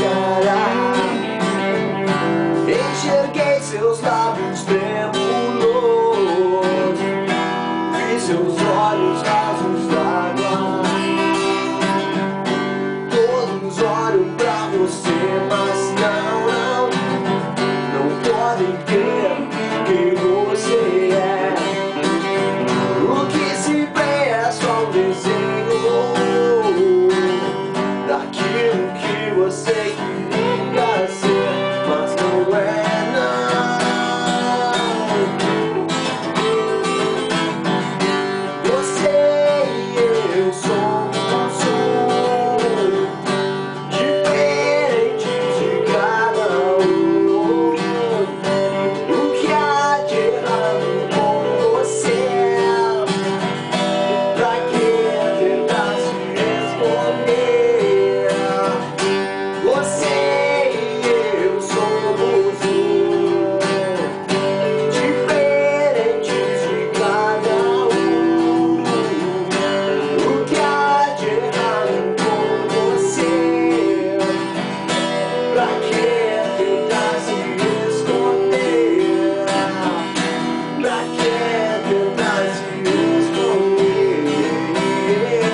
máscara. Enxerguei seus lábios trêmulos, vi seus olhos rasos d'água. Todos olham pra você, mas não podem ver quem você é. O que se vê é só um desenho daquilo que você queria ser, mas não é, não. Você e eu somos diferentes de cada um. O que há de errado com você? Pra que tentar se esconder? Você e eu somos diferentes de cada um. O que há de errado com você? Pra que tentar se esconder? Pra que tentar se esconder?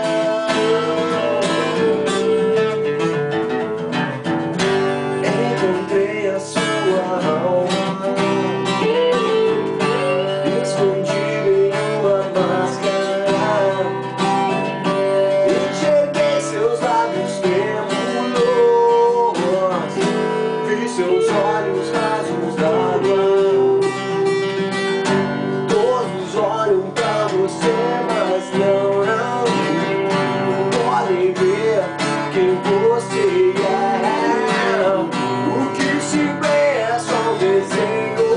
Encontrei a sua alma escondida em uma máscara. Enxerguei seus lábios trêmulos, vi seus olhos rasos d'água. Todos olham pra você, mas não podem ver quem você é. O que se vê é só um desenho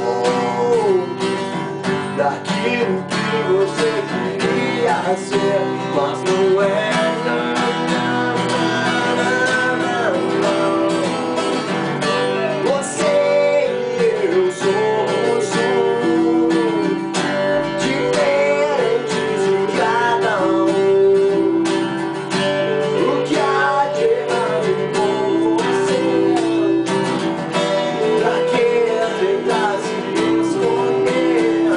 daquilo que você queria ser, mas não é, não. Você e eu somos diferentes de cada um. O que há de errado com você? Pra que tentar se esconder?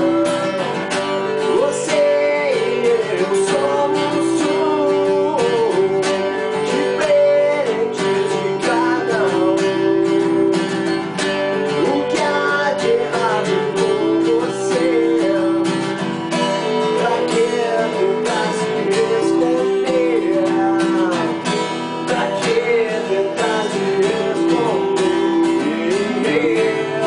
Você e eu somos diferentes de cada um. O que há de errado com você? Pra que tentar se esconder? Pra que tentar se esconder?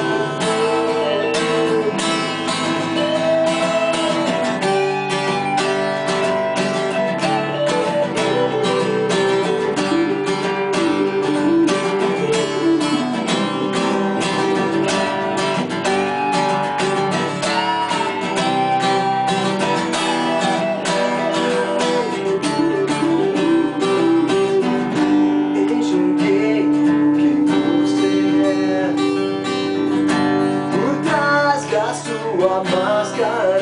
Enxerguei quem você é por trás da sua máscara.